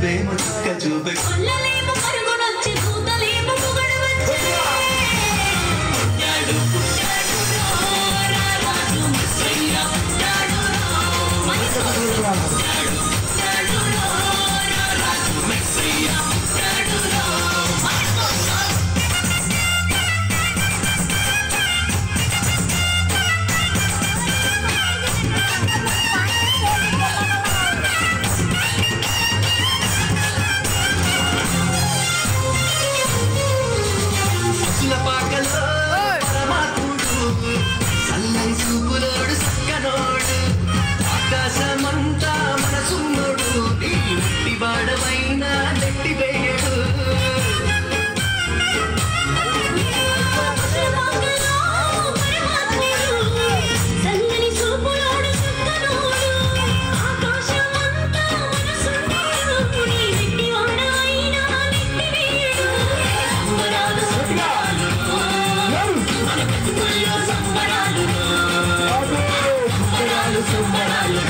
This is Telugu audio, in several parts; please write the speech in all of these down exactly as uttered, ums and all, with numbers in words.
తూర్పేమో చుక్క చూపే కొల్లలేమో పరుగునొచ్చి కూతలేమో పొగడు వచ్చే పుట్టాడు పుట్టాడు రారాజు మెస్సయ్య పుట్టాడు మనసు పుట్టాడు పుట్టాడు రారాజు మెస్సయ్య పుట్టాడు చల్లని చూపులోడు సక్కనోడు ఆకాశమంతా మనసున్నోడు నీ నెట్టి బాడవైన నెట్టి వేయడు చల్లని చూపులోడు సక్కనోడు ఆకాశమంతా మనసున్నోడు నీ నెట్టి బాడవైన నెట్టి వేయడు సంబరాలు సంబరాలు సంబరాలు సంబరాలు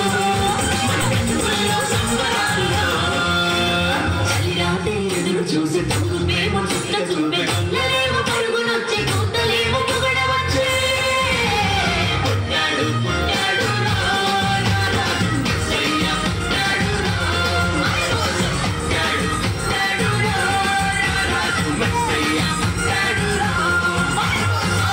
చలిరాతే ఎదురు చూసి తూర్పేమో చుక్క చూపే కొల్లలేమో పరుగునొచ్చి కూతలేమో పొగడ వచ్చే పుట్టాడు పుట్టాడు రారాజు మెస్సయ్య పుట్టాడు మన కోసం పుట్టాడు పుట్టాడు రారాజు మెస్సయ్య పుట్టాడు మన కోసం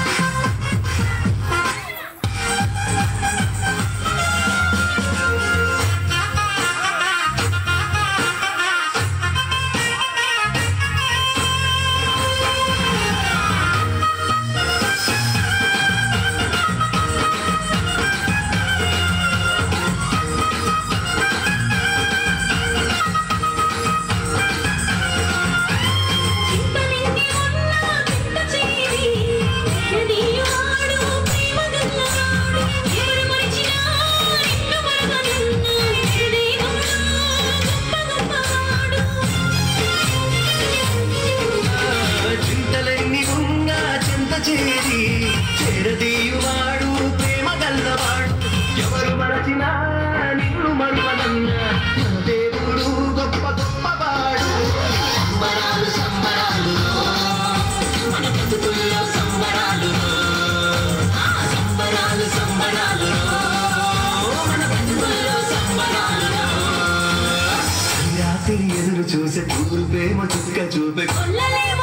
చేరి చేరదీయువాడు ప్రేమ గల్లవాడు ఎవరు మరచినా నిన్ను మరువనన్న దేవుడు గొప్ప గొప్పవాడు సంబరాలు సంబరాలు మన బతుకుల్లో సంబరాలు సంబరాలు సంబరాలు మన బతుకుల్లో సంబరాలు రాత్రి ఎదురు చూసే తూర్పేమో చుక్క చూపే కొల్లలేమో